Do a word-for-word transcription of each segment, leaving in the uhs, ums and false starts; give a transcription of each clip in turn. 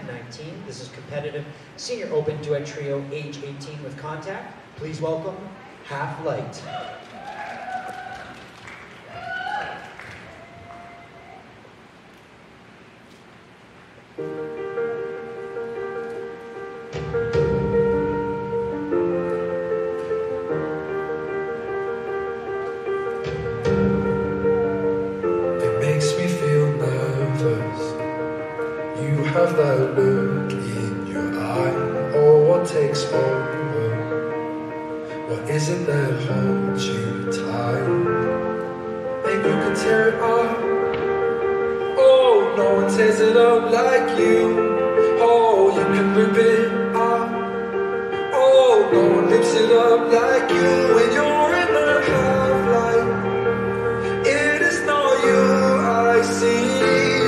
nineteen. This is competitive senior open duet trio, age eighteen with contact. Please welcome Half Light. Have that look in your eye, oh, what takes over? What is it that holds you tight? And you can tear it up, oh, no one tears it up like you. Oh, you can rip it up, oh, no one lifts it up like you. When you're in the half-light, it is not you I see.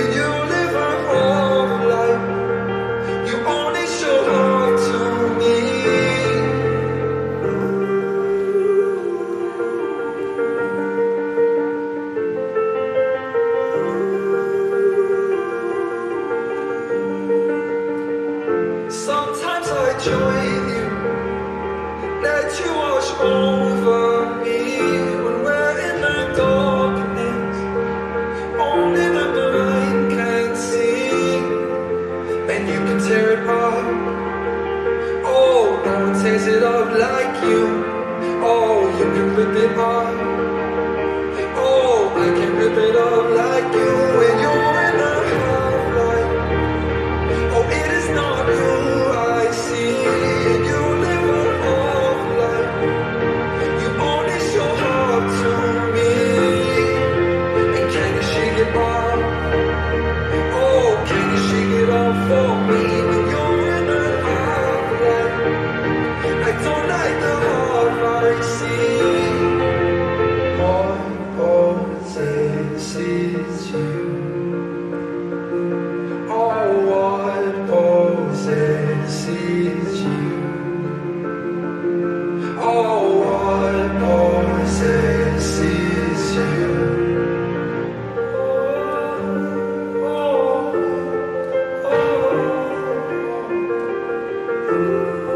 Join you, let you wash over me when we're in the darkness, only the blind can see. And you can tear it up, oh, no one tears it up like you. Oh, you can rip it up, oh, I can rip it up like you. When you're in the half-light, oh, it is not you I see. You live a half life, you only show up to me. And can you shake it off? Oh, can you shake it off for me? When you're in a half life, I don't like the half I see. All possesses you. Oh, what possesses you? Oh, what possesses you? Oh, oh, oh.